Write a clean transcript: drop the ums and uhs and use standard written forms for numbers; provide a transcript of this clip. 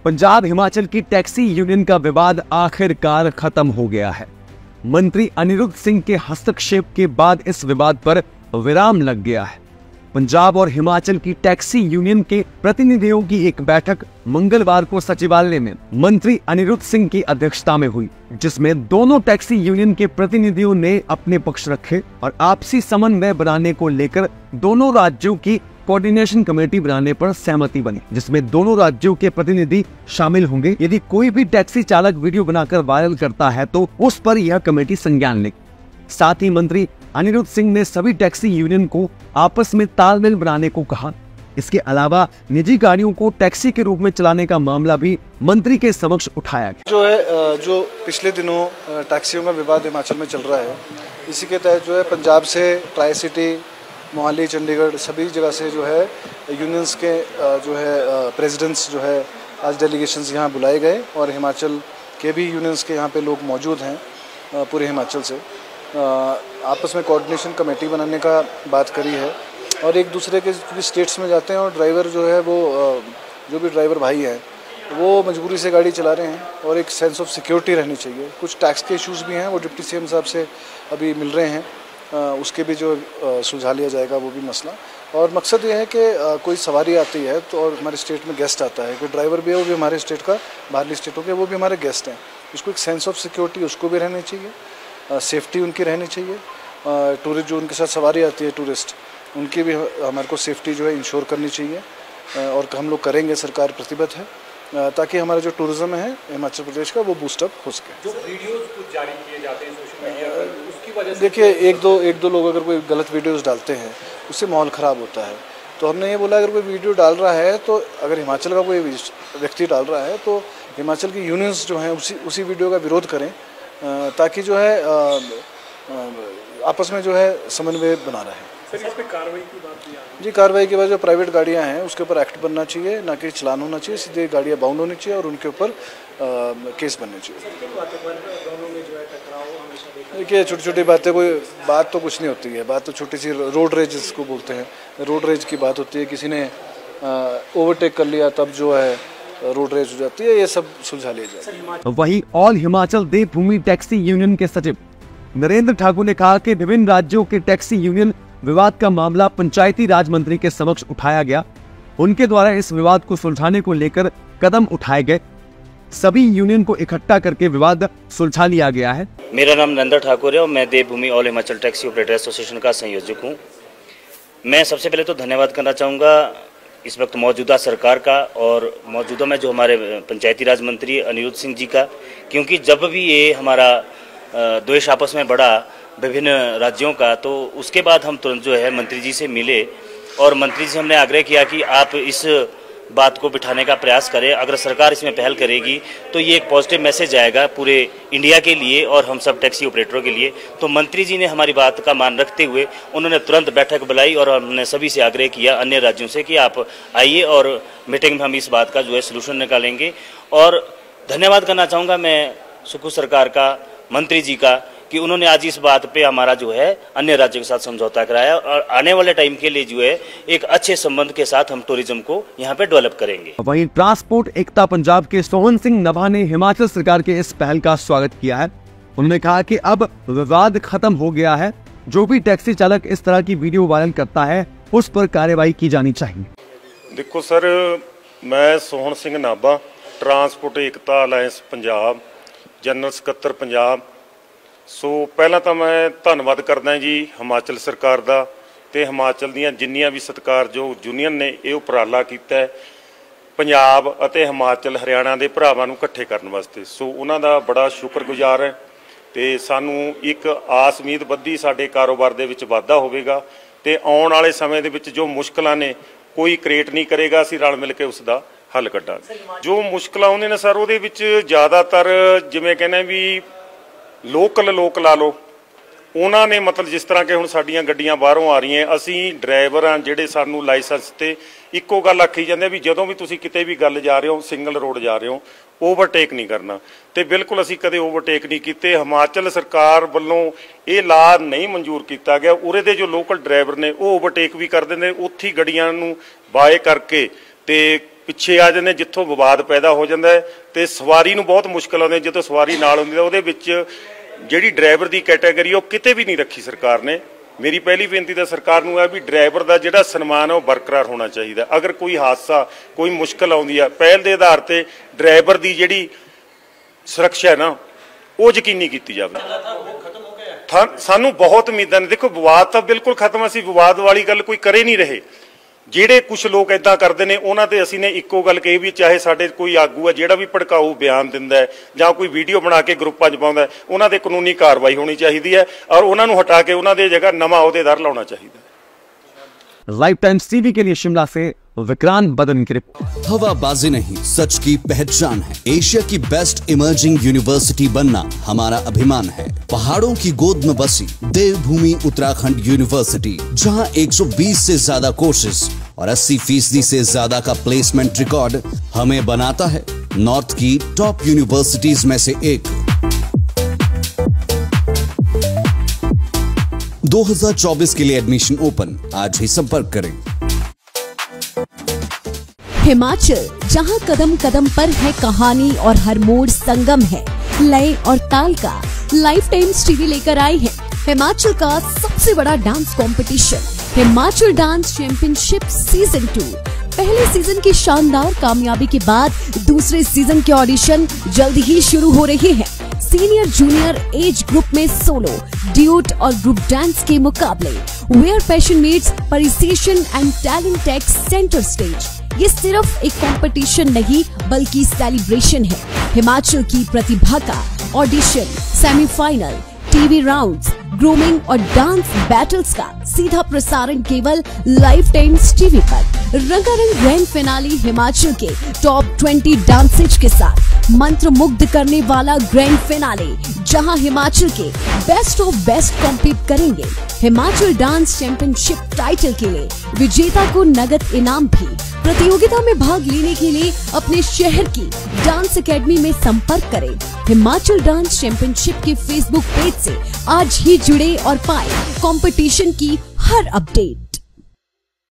पंजाब हिमाचल की taxi union का विवाद आखिरकार खत्म हो गया है। मंत्री अनिरुद्ध सिंह के हस्तक्षेप के बाद इस विवाद पर विराम लग गया है। पंजाब और हिमाचल की टैक्सी यूनियन के प्रतिनिधियों की एक बैठक मंगलवार को सचिवालय में मंत्री अनिरुद्ध सिंह की अध्यक्षता में हुई, जिसमें दोनों टैक्सी यूनियन के प्रतिनिधियों ने अपने पक्ष रखे और आपसी समन्वय बनाने को लेकर दोनों राज्यों की कोऑर्डिनेशन कमेटी बनाने पर सहमति बनी, जिसमें दोनों राज्यों के प्रतिनिधि शामिल होंगे। यदि कोई भी टैक्सी चालक वीडियो बनाकर वायरल करता है तो उस पर यह कमेटी संज्ञान लेगी। साथ ही मंत्री अनिरुद्ध सिंह ने सभी टैक्सी यूनियन को आपस में तालमेल बनाने को कहा। इसके अलावा निजी गाड़ियों को टैक्सी के रूप में चलाने का मामला भी मंत्री के समक्ष उठाया गया। जो पिछले दिनों टैक्सियों का विवाद हिमाचल में चल रहा है, इसी के तहत जो है पंजाब से ट्राई सिटी, मोहाली, चंडीगढ़ सभी जगह से जो है यूनियंस के जो है प्रेसिडेंट्स जो है आज डेलीगेशंस यहाँ बुलाए गए और हिमाचल के भी यूनियंस के यहाँ पे लोग मौजूद हैं पूरे हिमाचल से। आपस में कोऑर्डिनेशन कमेटी बनाने का बात करी है और एक दूसरे के स्टेट्स में जाते हैं और ड्राइवर जो है वो जो भी ड्राइवर भाई हैं वो मजबूरी से गाड़ी चला रहे हैं और एक सेंस ऑफ सिक्योरिटी रहनी चाहिए। कुछ टैक्स के इश्यूज़ भी हैं, वो डिप्टी सीएम साहब से अभी मिल रहे हैं, उसके भी जो सुलझा लिया जाएगा वो भी मसला। और मकसद ये है कि कोई सवारी आती है तो और हमारे स्टेट में गेस्ट आता है, कोई ड्राइवर भी है वो भी हमारे स्टेट का, बाहरी स्टेटों के वो भी हमारे गेस्ट हैं, उसको एक सेंस ऑफ सिक्योरिटी उसको भी रहनी चाहिए, सेफ्टी उनकी रहनी चाहिए। टूरिस्ट जो उनके साथ सवारी आती है टूरिस्ट, उनकी भी हमारे को सेफ्टी जो है इंश्योर करनी चाहिए और हम लोग करेंगे, सरकार प्रतिबद्ध है ताकि हमारा जो टूरिज्म है हिमाचल प्रदेश का वो बूस्टअप हो सके। जो वीडियोस कुछ जारी किए जाते हैं सोशल मीडिया पर, उसकी वजह से देखिए एक दो लोग अगर कोई गलत वीडियोस डालते हैं उससे माहौल ख़राब होता है। तो हमने ये बोला अगर कोई वीडियो डाल रहा है तो अगर हिमाचल का कोई व्यक्ति डाल रहा है तो हिमाचल की यूनियंस जो हैं उसी वीडियो का विरोध करें ताकि जो है आपस में जो है समन्वय बना रहे। सर, इस पे कार्रवाई की बात की जी, कार्रवाई के बाद जो प्राइवेट गाड़ियां हैं उसके ऊपर एक्ट बनना चाहिए, ना कि चलान होना चाहिए, सीधे गाड़ियां बाउंड होनी चाहिए और उनके ऊपर केस बनने चाहिए। देखिए छोटी छोटी बातें, कोई बात तो कुछ नहीं होती है, बात तो छोटी सी रोड रेज जिसको बोलते हैं, रोड रेज की बात होती है, किसी ने ओवरटेक कर लिया तब जो है रोड रेज हो जाती है, ये सब सुलझा लिया जाए। वहीं all Himachal Devbhoomi taxi union के सचिव नरेंद्र ठाकुर ने कहा कि विभिन्न राज्यों के टैक्सी यूनियन विवाद का मामला पंचायती राज मंत्री के समक्ष उठाया गया। उनके द्वारा इस विवाद को सुलझाने को लेकर कदम उठाए गए। सभी यूनियन को इकट्ठा करके विवाद सुलझा लिया गया है। मेरा नाम नरेंद्र ठाकुर है और मैं Devbhoomi all Himachal taxi operator association का संयोजक हूँ। मैं सबसे पहले तो धन्यवाद करना चाहूँगा इस वक्त मौजूदा सरकार का और मौजूदा में जो हमारे पंचायती राज मंत्री अनिरुद्ध सिंह जी का, क्योंकि जब भी ये हमारा द्वेष आपस में बढ़ा विभिन्न राज्यों का, तो उसके बाद हम तुरंत जो है मंत्री जी से मिले और मंत्री जी से हमने आग्रह किया कि आप इस बात को बिठाने का प्रयास करें। अगर सरकार इसमें पहल करेगी तो ये एक पॉजिटिव मैसेज आएगा पूरे इंडिया के लिए और हम सब टैक्सी ऑपरेटरों के लिए। तो मंत्री जी ने हमारी बात का मान रखते हुए उन्होंने तुरंत बैठक बुलाई और हमने सभी से आग्रह किया अन्य राज्यों से कि आप आइए और मीटिंग में हम इस बात का जो है सलूशन निकालेंगे। और धन्यवाद करना चाहूँगा मैं सुखू सरकार का, मंत्री जी का, कि उन्होंने आज इस बात पे हमारा जो है अन्य राज्यों के साथ समझौता कराया और आने वाले टाइम के लिए जो है एक अच्छे संबंध के साथ हम टूरिज्म को यहाँ पे डेवलप करेंगे। वहीं ट्रांसपोर्ट एकता पंजाब के सोहन सिंह नभा ने हिमाचल सरकार के इस पहल का स्वागत किया है। उन्होंने कहा कि अब विवाद खत्म हो गया है, जो भी टैक्सी चालक इस तरह की वीडियो वायरल करता है उस पर कार्रवाई की जानी चाहिए। देखो सर, मैं Sohan Singh Nabha, transport Ekta alliance Punjab general ਸਕੱਤਰ पंजाब। सो पहला तो मैं धन्यवाद करदा जी हिमाचल सरकार का ते हिमाचल दीयां जिन्नियां भी सत्कारयोग यूनियन ने ये उपराला कीता है पंजाब अते हिमाचल हरियाणा के भरावां नूं इकट्ठे करन वास्ते। सो उन्हां दा बड़ा शुक्रगुजार है ते सानूं एक आस उम्मीद बद्धी साडे कारोबार दे विच वाधा होवेगा ते आउण वाले समय दे विच जो मुश्किलां ने कोई क्रिएट नहीं करेगा, असीं रल मिल के उसका हल कड्डा। जो मुश्किल आउंदे ने सर उहदे विच ज़्यादातर जिवें कहने भी लोकल लोक ला लो, उन्होंने मतलब जिस तरह के हुण साडियां गड्डियां बाहरों आ रही हैं, असीं ड्राइवर हाँ जिहड़े सानूं लाइसेंस ते इक्को गल आखी जांदे भी जदों भी तुसीं किते भी गल जा रहे हो सिंगल रोड जा रहे हो ओवरटेक नहीं करना, तो बिल्कुल असीं कदे ओवरटेक नहीं कीते। हिमाचल सरकार वल्लों ये ला नहीं मंजूर किया गया। उरे दे जो लोकल ड्राइवर ने वो ओवरटेक भी कर देंदे, उत्थे गड्डियां नूं बाय करके ते ਪਿੱਛੇ ਆ ਜਾਂਦੇ, ਜਿੱਥੋਂ ਵਿਵਾਦ ਪੈਦਾ ਹੋ ਜਾਂਦਾ ਹੈ ਤੇ ਸਵਾਰੀ ਨੂੰ ਬਹੁਤ ਮੁਸ਼ਕਲ ਆਉਂਦੀ। ਜਦੋਂ ਸਵਾਰੀ ਨਾਲ ਹੁੰਦੀ ਤਾਂ ਉਹਦੇ ਵਿੱਚ ਜਿਹੜੀ ਡਰਾਈਵਰ ਦੀ ਕੈਟਾਗਰੀ ਉਹ ਕਿਤੇ ਵੀ ਨਹੀਂ ਰੱਖੀ ਸਰਕਾਰ ਨੇ। ਮੇਰੀ ਪਹਿਲੀ ਬੇਨਤੀ ਤਾਂ ਸਰਕਾਰ ਨੂੰ ਹੈ ਵੀ ਡਰਾਈਵਰ ਦਾ ਜਿਹੜਾ ਸਨਮਾਨ ਹੈ ਉਹ ਬਰਕਰਾਰ ਹੋਣਾ ਚਾਹੀਦਾ। ਅਗਰ ਕੋਈ ਹਾਦਸਾ, ਕੋਈ ਮੁਸ਼ਕਲ ਆਉਂਦੀ ਆ, ਪਹਿਲ ਦੇ ਆਧਾਰ ਤੇ ਡਰਾਈਵਰ ਦੀ ਜਿਹੜੀ ਸੁਰੱਖਿਆ ਹੈ ਨਾ ਉਹ ਯਕੀਨੀ ਕੀਤੀ ਜਾਵੇ। ਸਾਨੂੰ ਬਹੁਤ ਉਮੀਦਾਂ ਨੇ। ਦੇਖੋ ਵਿਵਾਦ ਤਾਂ ਬਿਲਕੁਲ ਖਤਮ, ਅਸੀਂ ਵਿਵਾਦ ਵਾਲੀ ਗੱਲ ਕੋਈ ਕਰੇ ਨਹੀਂ ਰਹੇ। ਜਿਹੜੇ ਕੁਝ ਲੋਕ ਇਦਾਂ ਕਰਦੇ ਨੇ ਉਹਨਾਂ ਤੇ ਅਸੀਂ ਨੇ ਇੱਕੋ ਗੱਲ ਕਹੀ ਵੀ ਚਾਹੇ ਸਾਡੇ ਕੋਈ ਆਗੂ ਹੈ ਜਿਹੜਾ ਵੀ ਭੜਕਾਊ ਬਿਆਨ ਦਿੰਦਾ ਹੈ ਜਾਂ ਕੋਈ ਵੀਡੀਓ ਬਣਾ ਕੇ ਗਰੁੱਪਾਂ 'ਚ ਪਾਉਂਦਾ, ਉਹਨਾਂ ਤੇ ਕਾਨੂੰਨੀ ਕਾਰਵਾਈ ਹੋਣੀ ਚਾਹੀਦੀ ਹੈ ਔਰ ਉਹਨਾਂ ਨੂੰ ਹਟਾ ਕੇ ਉਹਨਾਂ ਦੇ ਜਗ੍ਹਾ ਨਵਾਂ ਅਹੁਦੇਦਾਰ ਲਾਉਣਾ ਚਾਹੀਦਾ है। लाइफ टाइम्स टीवी के लिए शिमला से विक्रांत बदन की रिपोर्ट। हवाबाजी नहीं, सच की पहचान है। एशिया की बेस्ट इमर्जिंग यूनिवर्सिटी बनना हमारा अभिमान है। पहाड़ों की गोद में बसी देवभूमि उत्तराखंड यूनिवर्सिटी, जहां 120 से ज्यादा कोर्सेज और 80% से ज्यादा का प्लेसमेंट रिकॉर्ड हमें बनाता है नॉर्थ की टॉप यूनिवर्सिटीज में से एक। 2024 के लिए एडमिशन ओपन, आज ही संपर्क करें। हिमाचल, जहां कदम कदम पर है कहानी और हर मोड़ संगम है लय और ताल का, लाइफ टाइम्स टीवी लेकर आई है हिमाचल का सबसे बड़ा dance competition, Himachal dance championship season 2। पहले सीजन की शानदार कामयाबी के बाद दूसरे सीजन के ऑडिशन जल्द ही शुरू हो रहे हैं। सीनियर जूनियर एज ग्रुप में सोलो, ड्यूट और ग्रुप डांस के मुकाबले, where passion meets precision and talent takes centre stage. ये सिर्फ एक कंपटीशन नहीं बल्कि सेलिब्रेशन है। हिमाचल की प्रतिभा का audition, semifinal, TV rounds, grooming और डांस बैटल्स का सीधा प्रसारण केवल लाइफ टाइम्स टीवी पर। रंगारंग ग्रैंड फिनाले हिमाचल के टॉप 20 डांसेज के साथ मंत्रमुग्ध करने वाला ग्रैंड फिनाले, जहां हिमाचल के बेस्ट ऑफ बेस्ट कॉम्पीट करेंगे। हिमाचल डांस चैंपियनशिप टाइटल के लिए विजेता को नगद इनाम भी। प्रतियोगिता में भाग लेने के लिए अपने शहर की डांस एकेडमी में संपर्क करें। हिमाचल डांस चैंपियनशिप के फेसबुक पेज से आज ही जुड़े और पाएं कंपटीशन की हर अपडेट।